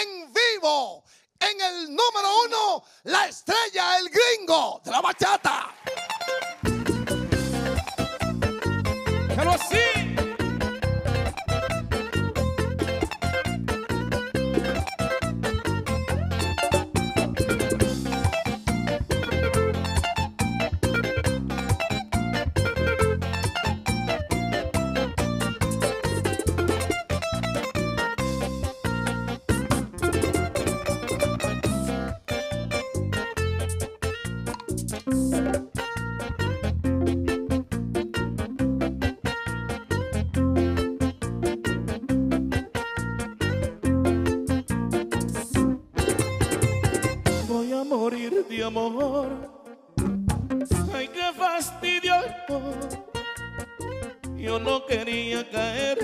en vivo, en el número 1, la estrella, el gringo de la bachata. ¡Pero así! Morir de amor, ay qué fastidio. Yo no quería caer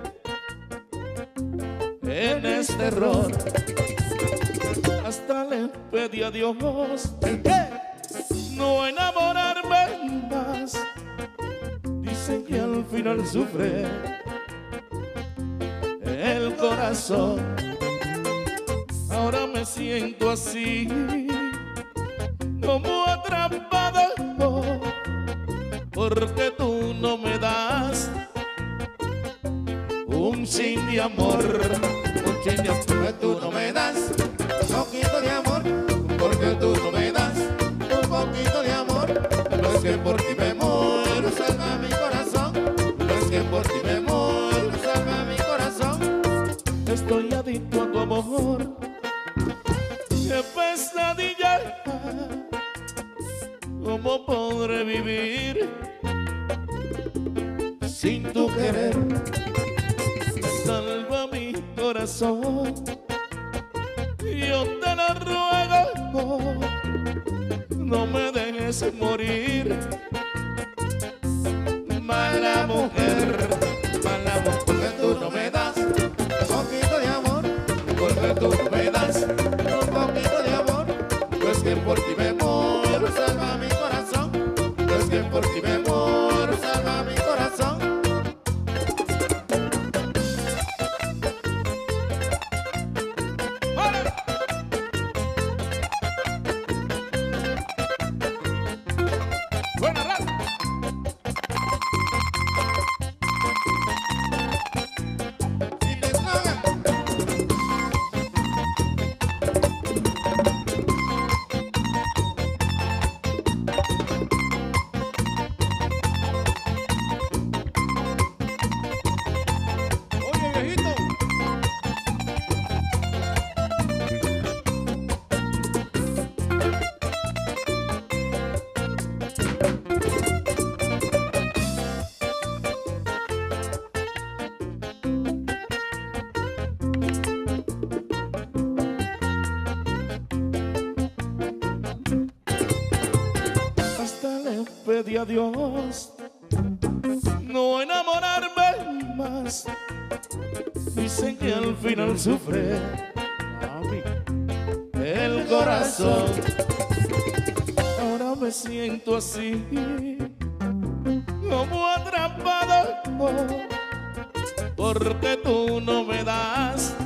en este error. Hasta le pedí a Dios no enamorarme más. Dicen que al final sufre el corazón. Ahora me siento así, como atrapado, porque tú no me das un chin de amor, un chin de amor, porque tú no me das un poquito de amor, porque tú no me das un poquito de amor. No es que por ti me muero, salva mi corazón, no es que por ti me muero, salva mi corazón. Estoy adicto a tu amor. ¡Qué pesadilla! ¿Cómo podré vivir sin tu querer? Salva mi corazón, yo te lo ruego, no me dejes morir. Mala mujer, porque tú no me das un poquito de amor, porque tú no me das que por ti me muero, salva mi corazón. Es que por ti me muero, salva mi corazón. ¡Vale! Buena raza. Pedí a Dios no enamorarme más. Dicen que al final sufre el corazón. Ahora me siento así, como atrapado, porque tú no me das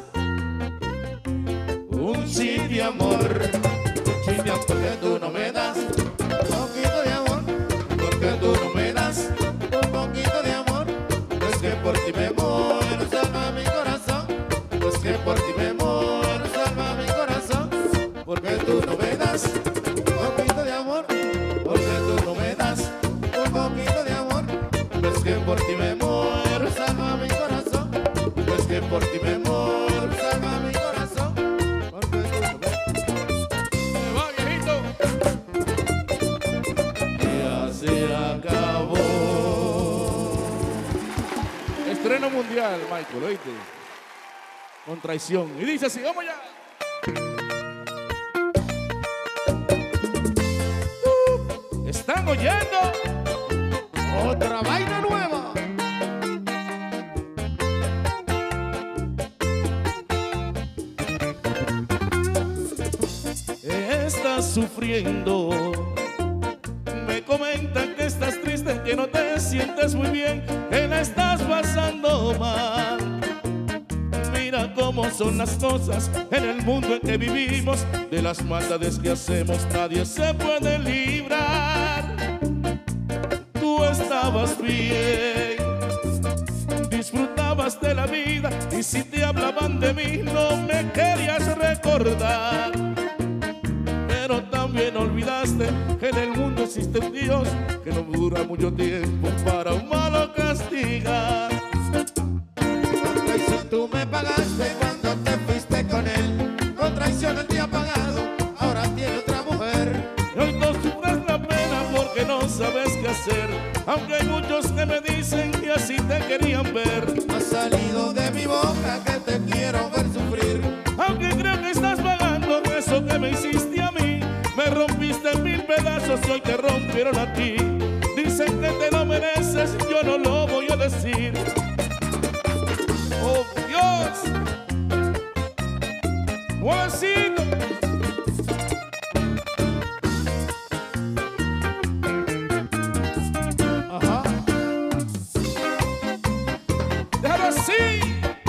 un chin de amor, un chin de amor, porque tú no me das poquito de amor, porque tú no me das un poquito de amor. Es que por ti me muero, salva mi corazón. Es que por ti me muero, salva mi corazón. Porque tú no me das un poquito de amor, porque tú no me das un poquito de amor. Es que por ti me muero, salva mi corazón. Es que por ti me muero, salva mi corazón. Porque tú no me... ¡Va, viejito! Se acabó. Estreno mundial, Michael, ¿oíste? Con traición. Y dice así, vamos ya. ¿Están oyendo? Otra vaina nueva. Estás sufriendo. Me comentan que estás triste, que no te sientes muy bien, que la estás pasando mal. Mi mira cómo son las cosas en el mundo en que vivimos. De las maldades que hacemos nadie se puede librar. Tú estabas bien, disfrutabas de la vida, y si te hablaban de mí no me querías recordar. Pero también olvidaste que en el mundo existe un Dios que no dura mucho tiempo para un malo castigar. Con traición tú me pagaste cuando te fuiste con él. Con traición él te ha pagado, ahora tiene otra mujer. Y hoy no sufres la pena porque no sabes qué hacer, aunque hay muchos que me dicen que así te querían ver. Ha salido de mi boca que te quiero ver sufrir. Aunque creo que estás pagando eso que me hiciste a mí. Me rompiste en mil pedazos y hoy te rompieron a ti. Dicen que te lo mereces, yo no lo voy a decir. ¡Oh, Dios! ¡Juancito! Ajá. ¡Déjalo así!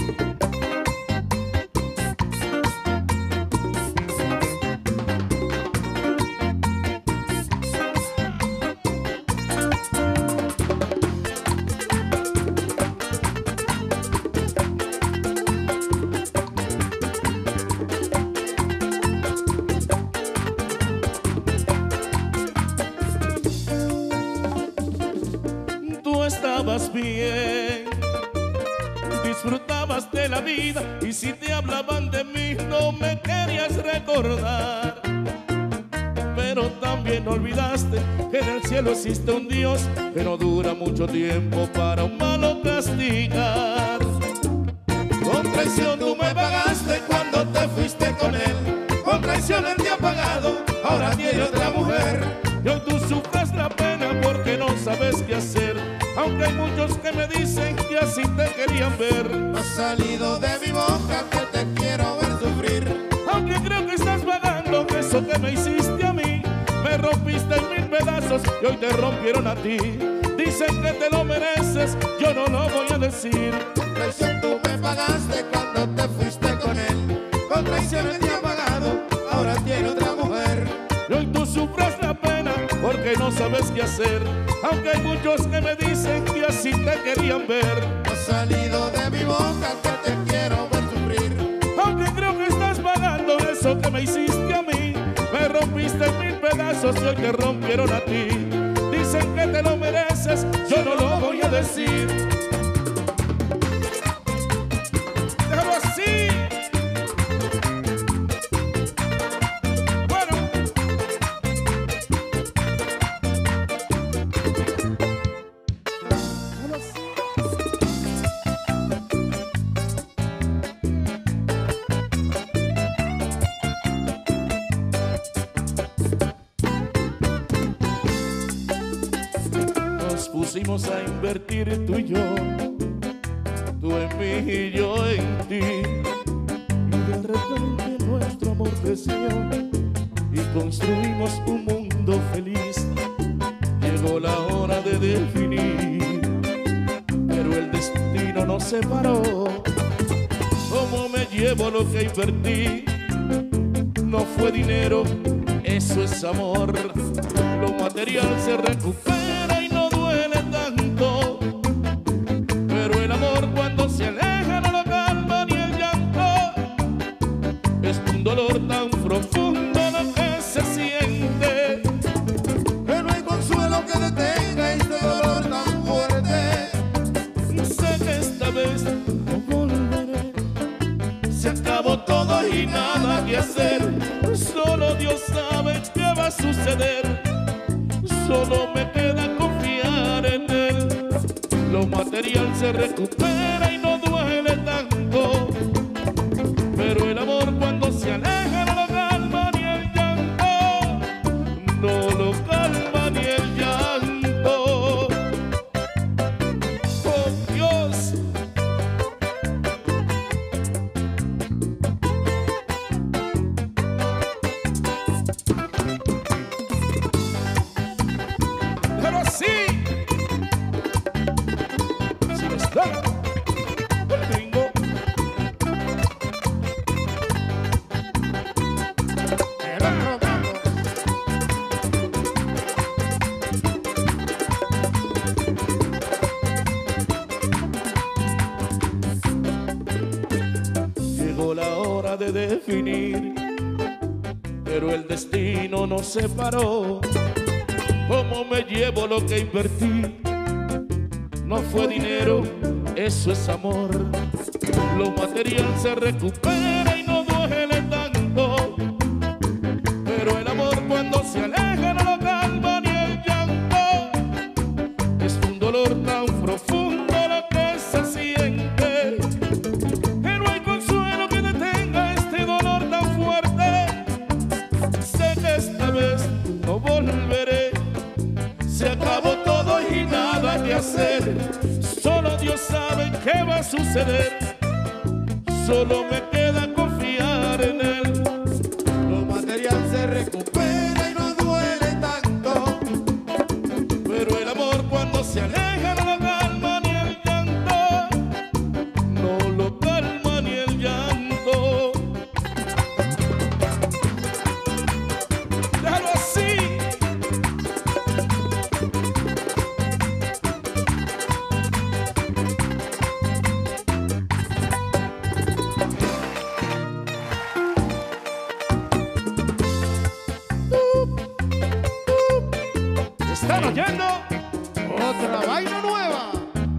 Estabas bien, disfrutabas de la vida, y si te hablaban de mí no me querías recordar. Pero también olvidaste que en el cielo existe un Dios que no dura mucho tiempo para un malo castigar. Con traición tú me pagaste cuando te fuiste con él. Con traición él te ha pagado, ahora tiene otra mujer. Y hoy tú sufres la pena porque no sabes qué hacer, aunque hay muchos que me dicen que así te querían ver. Ha salido de mi boca que te quiero ver sufrir. Aunque creo que estás pagando eso que me hiciste a mí. Me rompiste en mil pedazos y hoy te rompieron a ti. Dicen que te lo mereces, yo no lo voy a decir. Con traición tú me pagaste cuando te fuiste con él. Con traición él te ha pagado, ahora tiene otra mujer. Y hoy tú sufres la pena porque no sabes qué hacer, aunque hay muchos que me dicen que así te querían ver. Ha salido de mi boca que te quiero ver sufrir. Aunque creo que estás pagando eso que me hiciste a mí. Me rompiste en mil pedazos y hoy te rompieron a ti. Dicen que te lo mereces, yo no lo voy a decir. Déjalo así. Pusimos a invertir tú y yo, tú en mí y yo en ti, y de repente nuestro amor creció y construimos un mundo feliz. Llegó la hora de definir, pero el destino nos separó. ¿Cómo me llevo lo que invertí? No fue dinero, eso es amor. Lo material se recupera y no duele tanto, pero el amor cuando se aleja no lo calma ni el llanto. Es un dolor tan profundo lo que se siente, Que no hay consuelo que detenga este dolor tan fuerte. sé que esta vez no volveré. Se acabó todo y nada que hacer. Solo Dios sabe qué va a suceder. Solo me queda confiar en Él. Lo material se recupera y no duele tanto, pero el amor cuando se aleja no lo calma ni el llanto. No lo calma ni el llanto. Oh Dios. Pero así, si no está el gringo, forma de definir, pero el destino nos separó. ¿Cómo me llevo lo que invertí? No fue dinero, eso es amor. Lo material se recupera y no duele tanto, pero el amor cuando se aleja no lo calma ni el llanto. Es un dolor tan profundo lo que se siente, que no hay consuelo que detenga este dolor tan fuerte. Sé que esta vez no volveré, se acabó todo y nada que hacer. Solo Dios sabe qué va a suceder, solo me queda confiar en Él. Lo material se recupera y no duele tanto, Pero el amor cuando se aleja no lo calma ni el llanto, no lo calma ni el llanto. Déjalo así. ¿Están oyendo? otra vaina nueva.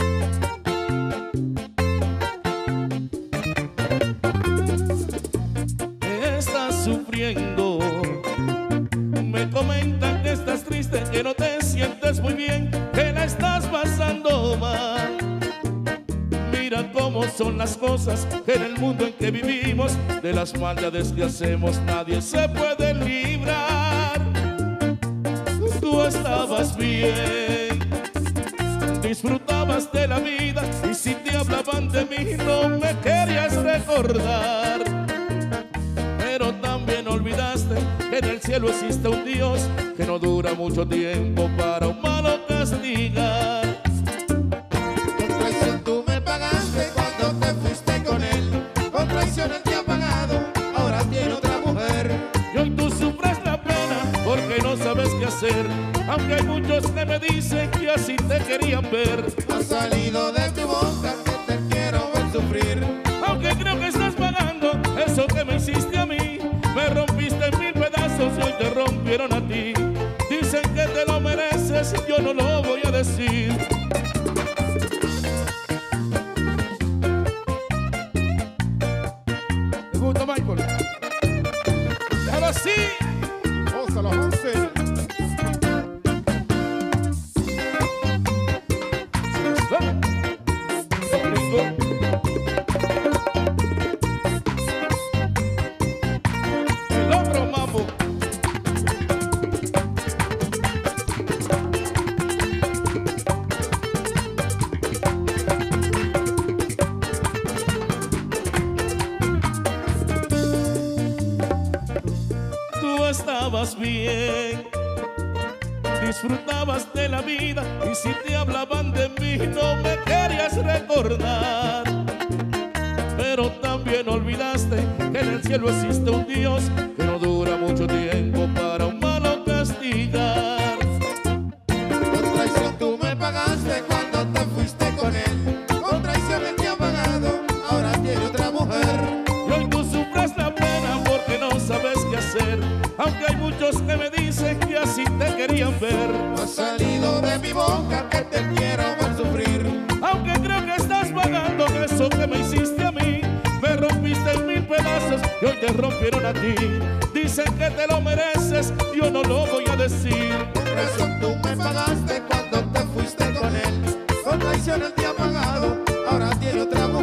Estás sufriendo, me comentan que estás triste, que no te sientes muy bien, que la estás pasando mal. Mira cómo son las cosas en el mundo en que vivimos, de las maldades que hacemos nadie se puede librar. Tú estabas bien, disfrutabas de la vida, y si te hablaban de mí no me querías recordar. Pero también olvidaste que en el cielo existe un Dios que no dura mucho tiempo para un malo castigar. Con traición tú me pagaste cuando te fuiste con él. Con traición él te ha pagado, ahora tiene otra mujer. Y hoy tú sufres la pena porque no sabes qué hacer, aunque hay muchos que me dicen que así te querían ver. Ha salido de tu boca que te quiero ver sufrir. Aunque creo que estás pagando eso que me hiciste a mí, me rompiste en mil pedazos y hoy te rompieron a ti. Dicen que te lo mereces, yo no lo voy a decir. ¿Te gusta, Michael? Déjalo así. Vamos a los 11. El otro mambo. Tú estabas bien, disfrutabas de la vida, y si te hablaban de mí no me querías recordar. Pero también olvidaste que en el cielo existe un Dios que no dura mucho tiempo para un malo castigar. Con traición tú me pagaste cuando te fuiste con él. Con traición él te ha pagado, ahora tiene otra mujer. Y hoy tú sufres la pena porque no sabes qué hacer, aunque hay muchos que me dicen que así te querían ver. Ha salido de mi boca que te quiero ver sufrir. Aunque creo que estás pagando eso que me hiciste a mí, me rompiste en mil pedazos y hoy te rompieron a ti. Dicen que te lo mereces, yo no lo voy a decir. Con traición tú me pagaste cuando te fuiste con él. Con traición él te ha pagado, ahora tiene otra mujer.